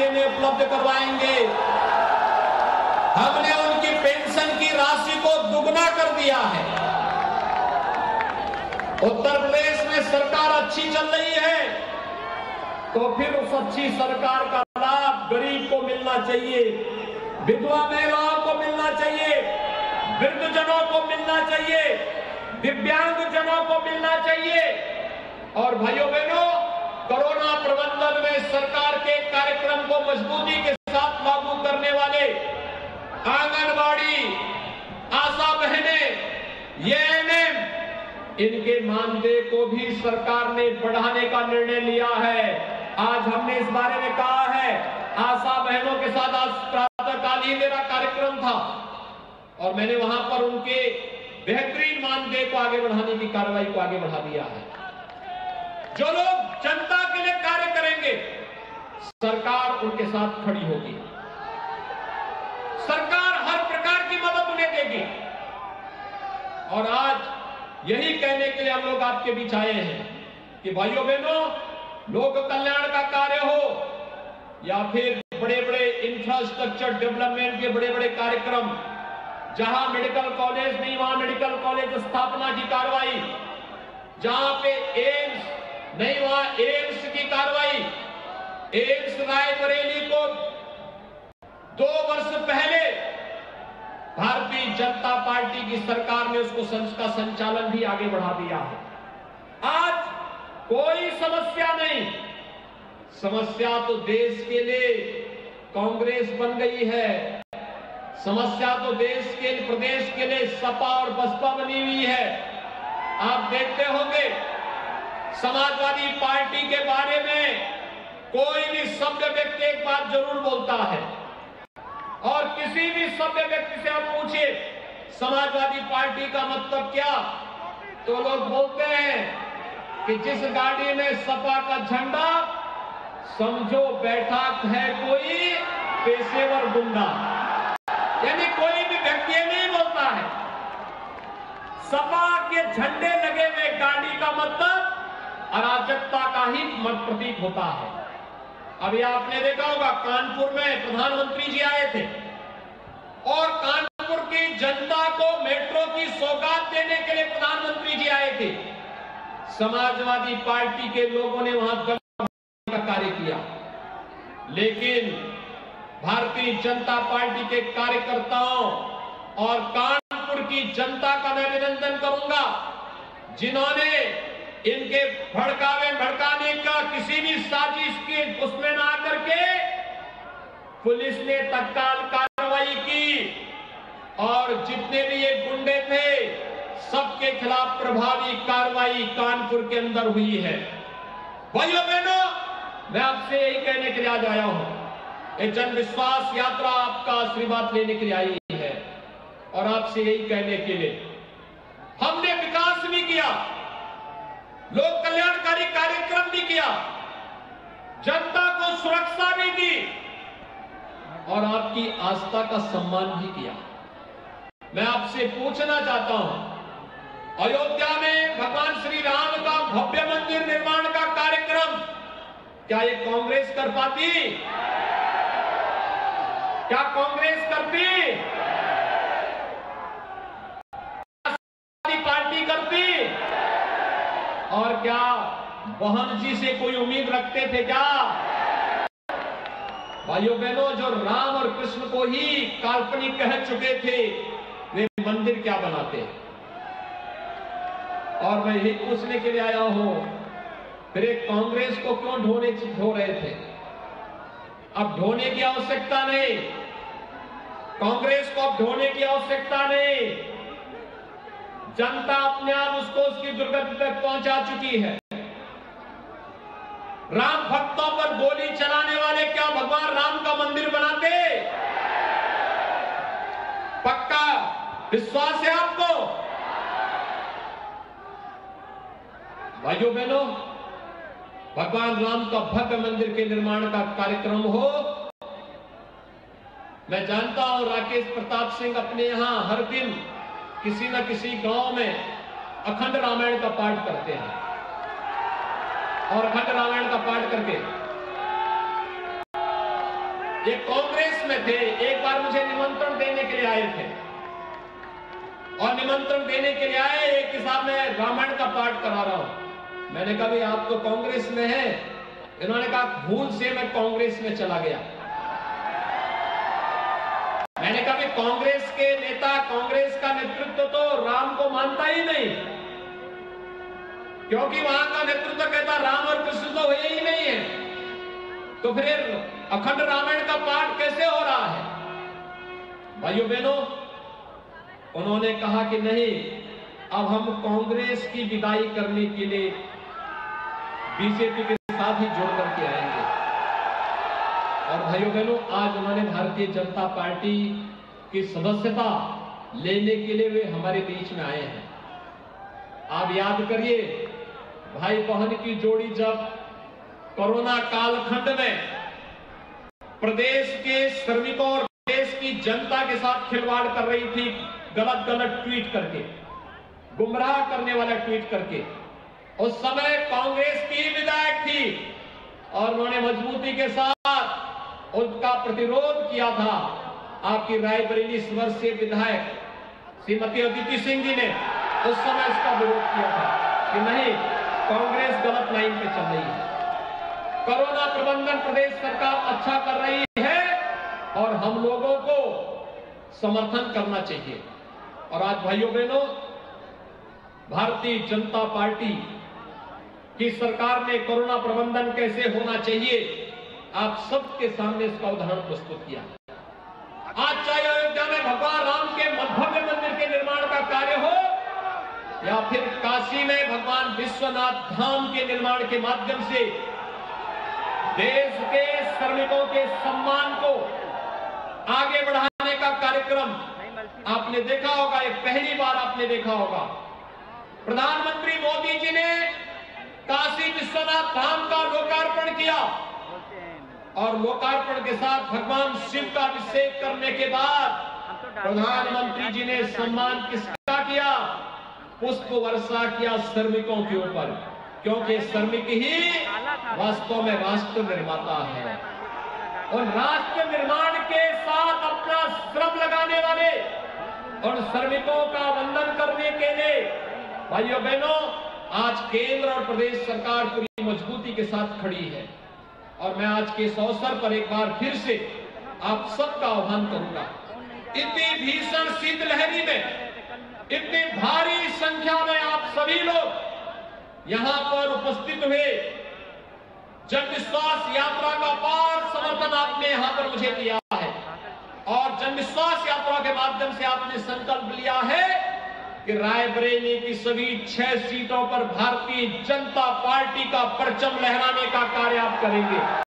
मशीनें उपलब्ध करवाएंगे। हमने उनकी पेंशन की राशि को दुगना कर दिया है। उत्तर प्रदेश में सरकार अच्छी चल रही है, तो फिर उस अच्छी सरकार का लाभ गरीब को मिलना चाहिए, विधवा महिलाओं को मिलना चाहिए, वृद्धजनों को मिलना चाहिए, दिव्यांग जनों को मिलना चाहिए। और भाइयों बहनों, कोरोना प्रबंधन में सरकार के कार्यक्रम को मजबूती के साथ लागू करने वाले आंगनबाड़ी, आशा बहनें, एएनएम, इनके मानदेय को भी सरकार ने बढ़ाने का निर्णय लिया है। आज हमने इस बारे में कहा है, आशा बहनों के साथ आज प्रातःकाल ही मेरा कार्यक्रम था और मैंने वहां पर उनके बेहतरीन मानदेय को आगे बढ़ाने की कार्रवाई को आगे बढ़ा दिया है। जो लोग जनता के लिए कार्य करेंगे, सरकार उनके साथ खड़ी होगी, सरकार हर प्रकार की मदद उन्हें देगी। और आज यही कहने के लिए हम लोग आपके बीच आए हैं कि भाइयों बहनों, लोक कल्याण का कार्य हो या फिर बड़े बड़े इंफ्रास्ट्रक्चर डेवलपमेंट के बड़े बड़े कार्यक्रम, जहां मेडिकल कॉलेज नहीं वहां मेडिकल कॉलेज स्थापना की कार्रवाई, जहां पे एम्स नहीं वहां एम्स की कार्रवाई। एम्स रायबरेली को 2 वर्ष पहले भारतीय जनता पार्टी की सरकार ने उसको का संचालन भी आगे बढ़ा दिया है। आज कोई समस्या नहीं, समस्या तो देश के लिए कांग्रेस बन गई है, समस्या तो देश के प्रदेश के लिए सपा और बसपा बनी हुई है। आप देखते होंगे समाजवादी पार्टी के बारे में कोई भी सभ्य व्यक्ति एक बात जरूर बोलता है, और किसी भी सभ्य व्यक्ति से आप पूछिए समाजवादी पार्टी का मतलब क्या, तो लोग बोलते हैं कि जिस गाड़ी में सपा का झंडा, समझो बैठा है कोई पेशेवर गुंडा। यानी कोई भी व्यक्ति नहीं बोलता है। सपा के झंडे लगे हुए गाड़ी का मतलब अराजकता का ही प्रतीक होता है। अभी आपने देखा होगा कानपुर में प्रधानमंत्री जी आए थे और कानपुर की जनता को मेट्रो की सौगात देने के लिए प्रधानमंत्री जी आए थे। समाजवादी पार्टी के लोगों ने वहां दंगा का कार्य किया, लेकिन भारतीय जनता पार्टी के कार्यकर्ताओं और कानपुर की जनता का मैं अभिनंदन करूंगा, जिन्होंने इनके भड़काने का किसी भी साजिश के उसमें ना आकर के पुलिस ने तत्काल कार्रवाई की और जितने भी ये गुंडे थे सबके खिलाफ प्रभावी कार्रवाई कानपुर के अंदर हुई है। भाइयों बहनों, मैं आपसे यही कहने के लिए आज आया हूं, ये जन विश्वास यात्रा आपका आशीर्वाद लेने के लिए आई है और आपसे यही कहने के लिए हमने विकास भी किया, लोक कल्याणकारी कार्यक्रम भी किया, जनता को सुरक्षा भी दी और आपकी आस्था का सम्मान भी किया। मैं आपसे पूछना चाहता हूं, अयोध्या में भगवान श्री राम का भव्य मंदिर निर्माण का कार्यक्रम क्या ये कांग्रेस कर पाती? क्या कांग्रेस करती? पार्टी करती? और क्या बहन जी से कोई उम्मीद रखते थे क्या? भाइयों बहनों, जो राम और कृष्ण को ही काल्पनिक कह चुके थे, वे मंदिर क्या बनाते? और मैं यही पूछने के लिए आया हूं, फिर कांग्रेस को क्यों ढो रहे थे? अब ढोने की आवश्यकता नहीं, कांग्रेस को अब ढोने की आवश्यकता नहीं। जनता अपने आप उसको उसकी दुर्गति तक पहुंचा चुकी है। राम भक्तों पर गोली चलाने वाले क्या भगवान राम का मंदिर बनाते? पक्का विश्वास है आपको? भाइयों बहनों, भगवान राम का भव्य मंदिर के निर्माण का कार्यक्रम हो। मैं जानता हूं राकेश प्रताप सिंह अपने यहां हर दिन किसी न किसी गांव में अखंड रामायण का पाठ करते हैं और अखंड रामायण का पाठ करके ये कांग्रेस में थे, एक बार मुझे निमंत्रण देने के लिए आए थे और निमंत्रण देने के लिए आए, एक के साथ मैं रामायण का पाठ करा रहा हूं। मैंने कहा भाई आप तो कांग्रेस में हैं। इन्होंने कहा भूल से मैं कांग्रेस में चला गया। मैंने कहा भाई कांग्रेस के नेता, कांग्रेस का नेतृत्व तो राम को मानता ही नहीं, क्योंकि वहां का नेतृत्व कहता राम और कृष्ण तो हुए ही नहीं है, तो फिर अखंड रामायण का पाठ कैसे हो रहा है? भाइयों बहनों, उन्होंने कहा कि नहीं, अब हम कांग्रेस की विदाई करने के लिए बीजेपी के साथ ही जोड़ करके आएंगे। और भाइयों बहनों, आज उन्होंने भारतीय जनता पार्टी की सदस्यता लेने के लिए वे हमारे बीच में आए हैं। आप याद करिए, भाई बहन की जोड़ी जब कोरोना कालखंड में प्रदेश के श्रमिकों और देश की जनता के साथ खिलवाड़ कर रही थी, गलत गलत ट्वीट करके, गुमराह करने वाला ट्वीट करके, उस समय कांग्रेस की विधायक थी और उन्होंने मजबूती के साथ उनका प्रतिरोध किया था। आपकी रायबरेली स्वर से विधायक श्रीमती अदिति सिंह जी ने उस समय इसका विरोध किया था कि नहीं, कांग्रेस गलत लाइन पे चल रही है, कोरोना प्रबंधन प्रदेश सरकार अच्छा कर रही है और हम लोगों को समर्थन करना चाहिए। और आज भाइयों बहनों, भारतीय जनता पार्टी की सरकार ने कोरोना प्रबंधन कैसे होना चाहिए, आप सबके सामने इसका उदाहरण प्रस्तुत किया। आज चाहे अयोध्या में भगवान राम के भव्य मंदिर के निर्माण का कार्य हो या फिर काशी में भगवान विश्वनाथ धाम के निर्माण के माध्यम से देश के श्रमिकों के सम्मान को आगे बढ़ाने का कार्यक्रम आपने देखा होगा, एक पहली बार आपने देखा होगा। प्रधानमंत्री मोदी जी ने काशी विश्वनाथ धाम का लोकार्पण किया और लोकार्पण के साथ भगवान शिव का अभिषेक करने के बाद प्रधानमंत्री जी ने सम्मान किसका किया? पुष्प वर्षा किया श्रमिकों के ऊपर, क्योंकि श्रमिक ही वास्तव में राष्ट्र निर्माता है। और राष्ट्र निर्माण के साथ अपना श्रम लगाने वाले और श्रमिकों का वंदन करने के लिए भाइयों बहनों, आज केंद्र और प्रदेश सरकार पूरी मजबूती के साथ खड़ी है। और मैं आज के इस अवसर पर एक बार फिर से आप सबका आह्वान करूंगा, इतनी भीषण शीतलहरी में इतनी भारी संख्या में आप सभी लोग यहां पर उपस्थित हुए, जन विश्वास यात्रा का अपार समर्थन आपने यहां पर मुझे दिया है और जन विश्वास यात्रा के माध्यम से आपने संकल्प लिया है कि रायबरेली की सभी 6 सीटों पर भारतीय जनता पार्टी का परचम लहराने का कार्य आप करेंगे।